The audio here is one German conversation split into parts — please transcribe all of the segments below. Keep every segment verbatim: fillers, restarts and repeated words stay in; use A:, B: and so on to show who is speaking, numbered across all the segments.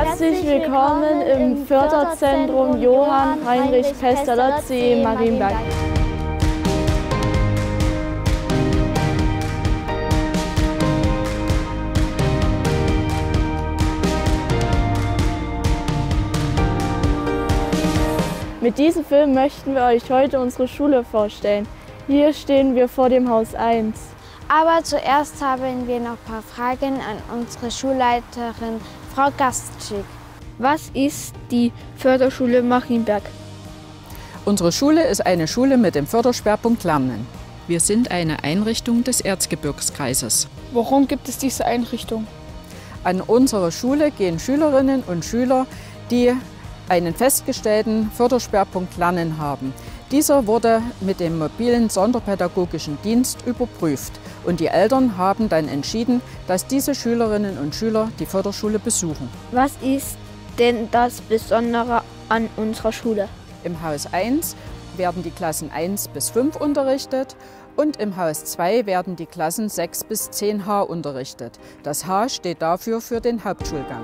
A: Herzlich willkommen im Förderzentrum Johann Heinrich Pestalozzi in Marienberg. Mit diesem Film möchten wir euch heute unsere Schule vorstellen. Hier stehen wir vor dem Haus eins.
B: Aber zuerst haben wir noch ein paar Fragen an unsere Schulleiterin, Frau Gastschik.
C: Was ist die Förderschule Marienberg?
D: Unsere Schule ist eine Schule mit dem Förderschwerpunkt Lernen.
E: Wir sind eine Einrichtung des Erzgebirgskreises.
C: Warum gibt es diese Einrichtung?
D: An unsere Schule gehen Schülerinnen und Schüler, die einen festgestellten Förderschwerpunkt Lernen haben. Dieser wurde mit dem mobilen Sonderpädagogischen Dienst überprüft und die Eltern haben dann entschieden, dass diese Schülerinnen und Schüler die Förderschule besuchen.
C: Was ist denn das Besondere an unserer Schule?
D: Im Haus eins werden die Klassen eins bis fünf unterrichtet und im Haus zwei werden die Klassen sechs bis zehn H unterrichtet. Das H steht dafür für den Hauptschulgang.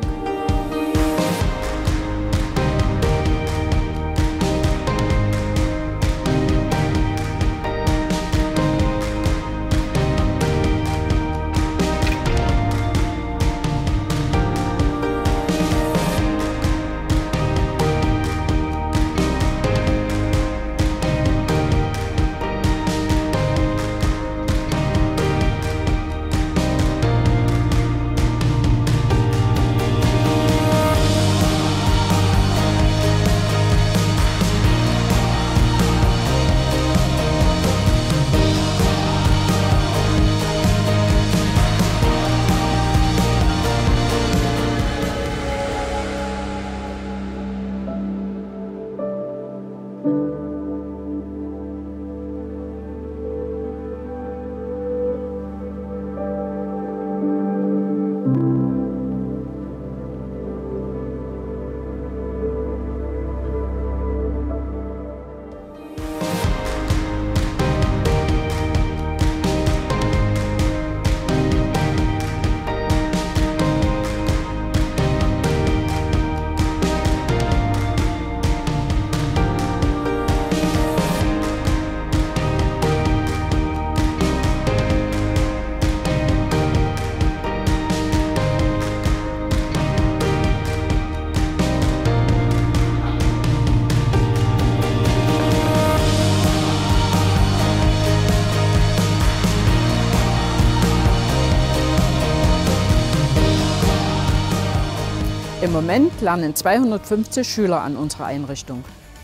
D: Im Moment lernen zweihundertfünfzig Schüler an unserer Einrichtung.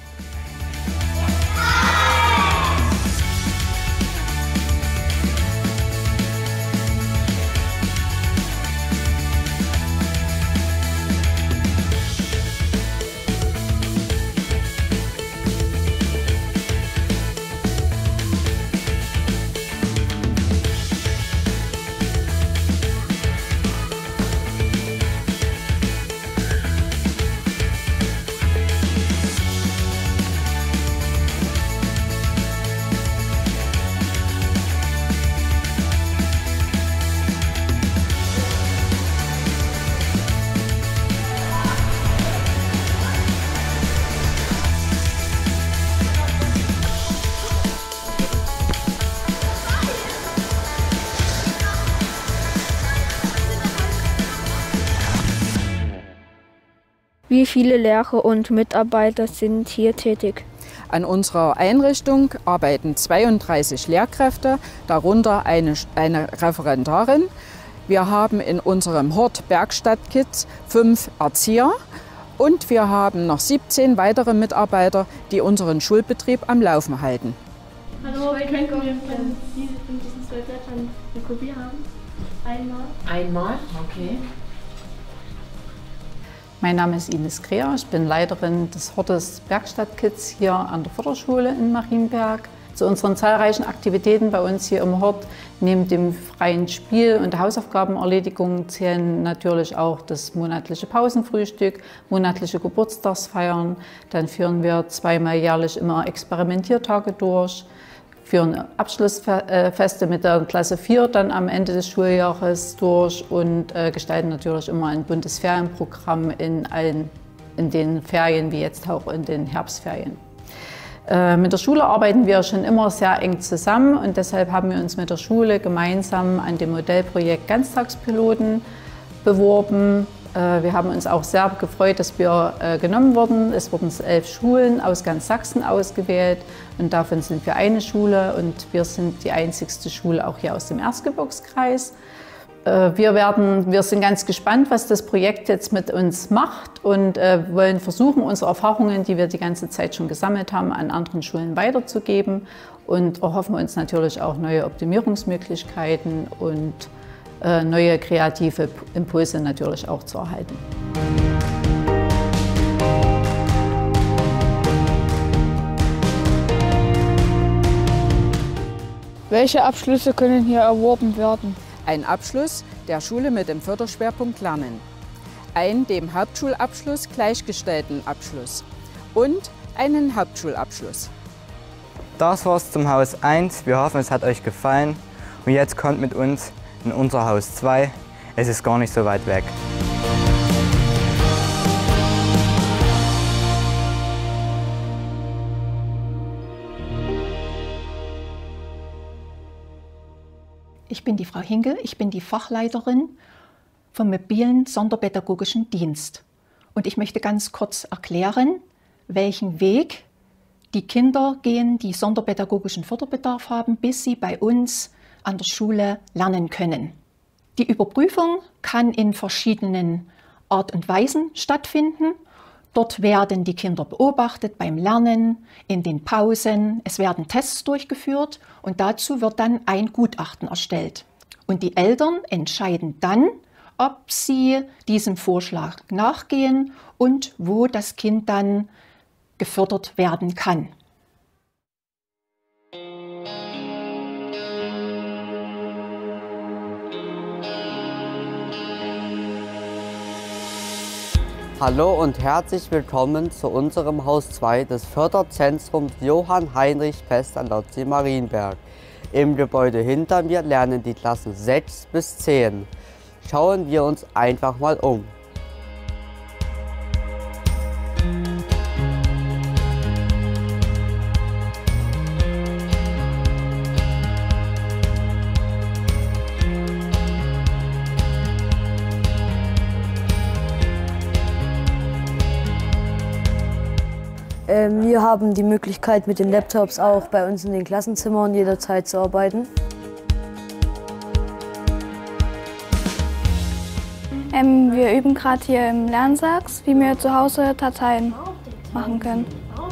C: Wie viele Lehrer und Mitarbeiter sind hier tätig?
D: An unserer Einrichtung arbeiten zweiunddreißig Lehrkräfte, darunter eine, eine Referendarin. Wir haben in unserem Hort Bergstadtkids fünf Erzieher und wir haben noch siebzehn weitere Mitarbeiter, die unseren Schulbetrieb am Laufen halten.
A: Hallo, könnten wir von diesen zwei Blättern eine Kopie haben? Einmal.
F: Einmal, okay.
G: Mein Name ist Ines Kreher, ich bin Leiterin des Hortes Bergstadtkids hier an der Förderschule in Marienberg. Zu unseren zahlreichen Aktivitäten bei uns hier im Hort, neben dem freien Spiel und der Hausaufgabenerledigung, zählen natürlich auch das monatliche Pausenfrühstück, monatliche Geburtstagsfeiern. Dann führen wir zweimal jährlich immer Experimentiertage durch. führen Abschlussfeste mit der Klasse vier dann am Ende des Schuljahres durch und äh, gestalten natürlich immer ein buntes Ferienprogramm in, allen, in den Ferien, wie jetzt auch in den Herbstferien. Äh, mit der Schule arbeiten wir schon immer sehr eng zusammen und deshalb haben wir uns mit der Schule gemeinsam an dem Modellprojekt Ganztagspiloten beworben. Wir haben uns auch sehr gefreut, dass wir genommen wurden. Es wurden elf Schulen aus ganz Sachsen ausgewählt und davon sind wir eine Schule und wir sind die einzigste Schule auch hier aus dem Erzgebirgskreis. Wir, werden, wir sind ganz gespannt, was das Projekt jetzt mit uns macht und wollen versuchen, unsere Erfahrungen, die wir die ganze Zeit schon gesammelt haben, an anderen Schulen weiterzugeben und erhoffen uns natürlich auch neue Optimierungsmöglichkeiten und neue kreative Impulse natürlich auch zu erhalten.
C: Welche Abschlüsse können hier erworben werden?
D: Ein Abschluss der Schule mit dem Förderschwerpunkt Lernen, ein dem Hauptschulabschluss gleichgestellten Abschluss und einen Hauptschulabschluss.
F: Das war's zum Haus eins. Wir hoffen, es hat euch gefallen und jetzt kommt mit uns in unser Haus zwei. Es ist gar nicht so weit weg.
H: Ich bin die Frau Hinkel, ich bin die Fachleiterin vom mobilen Sonderpädagogischen Dienst. Und ich möchte ganz kurz erklären, welchen Weg die Kinder gehen, die sonderpädagogischen Förderbedarf haben, bis sie bei uns an der Schule lernen können. Die Überprüfung kann in verschiedenen Art und Weisen stattfinden. Dort werden die Kinder beobachtet beim Lernen, in den Pausen. Es werden Tests durchgeführt und dazu wird dann ein Gutachten erstellt. Und die Eltern entscheiden dann, ob sie diesem Vorschlag nachgehen und wo das Kind dann gefördert werden kann.
I: Hallo und herzlich willkommen zu unserem Haus zwei des Förderzentrums Johann Heinrich Pest an der See Marienberg. Im Gebäude hinter mir lernen die Klassen sechs bis zehn. Schauen wir uns einfach mal um.
J: Wir haben die Möglichkeit, mit den Laptops auch bei uns in den Klassenzimmern jederzeit zu arbeiten.
K: Ähm, wir üben gerade hier im Lernsachs, wie wir zu Hause Dateien machen können.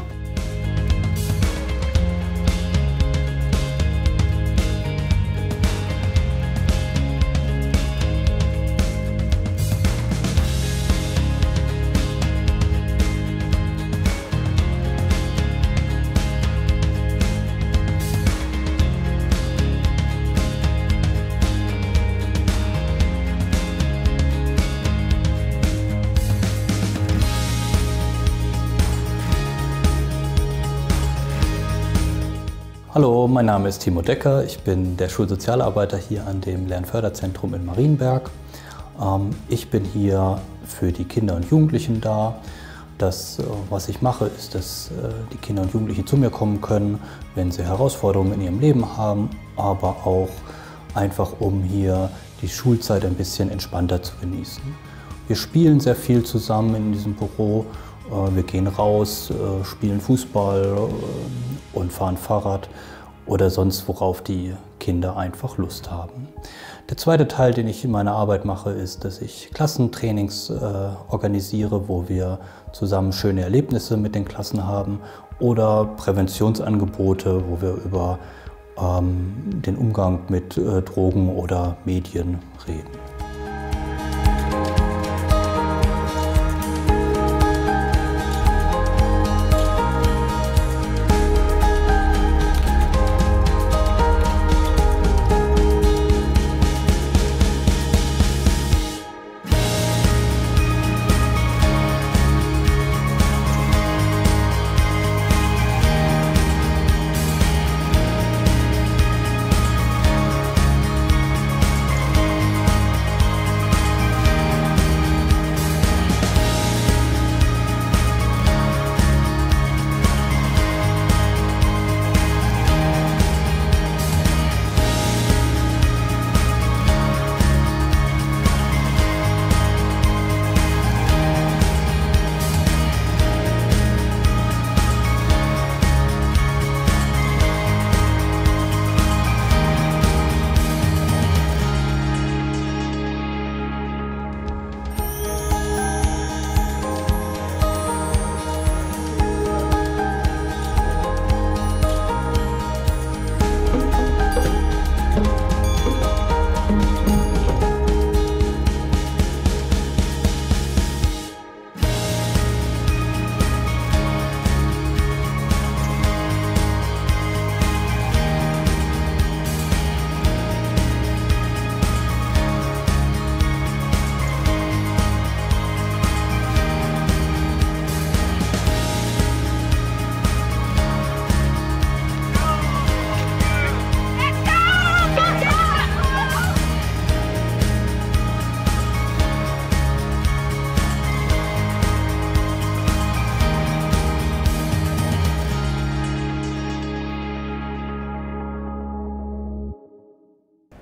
L: Hallo, mein Name ist Timo Decker, ich bin der Schulsozialarbeiter hier an dem Lernförderzentrum in Marienberg. Ich bin hier für die Kinder und Jugendlichen da. Das, was ich mache, ist, dass die Kinder und Jugendlichen zu mir kommen können, wenn sie Herausforderungen in ihrem Leben haben, aber auch einfach, um hier die Schulzeit ein bisschen entspannter zu genießen. Wir spielen sehr viel zusammen in diesem Büro. Wir gehen raus, spielen Fußball und fahren Fahrrad oder sonst, worauf die Kinder einfach Lust haben. Der zweite Teil, den ich in meiner Arbeit mache, ist, dass ich Klassentrainings äh, organisiere, wo wir zusammen schöne Erlebnisse mit den Klassen haben oder Präventionsangebote, wo wir über ähm, den Umgang mit äh, Drogen oder Medien reden.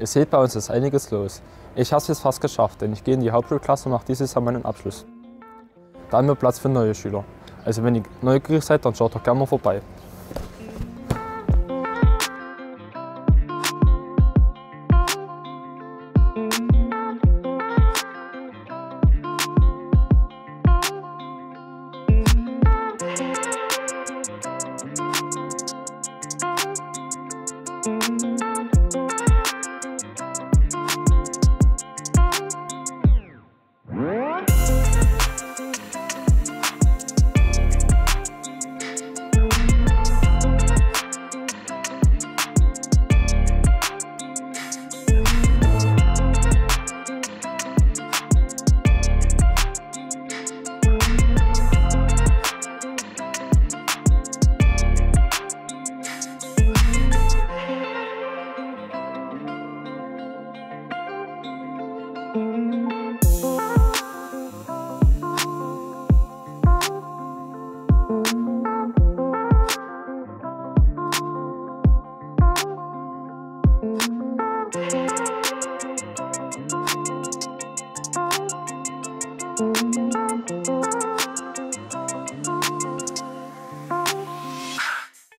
M: Ihr seht, bei uns ist einiges los. Ich habe es jetzt fast geschafft, denn ich gehe in die Hauptschulklasse und mache dieses Jahr meinen Abschluss. Da haben wir Platz für neue Schüler. Also wenn ihr neugierig seid, dann schaut doch gerne mal vorbei.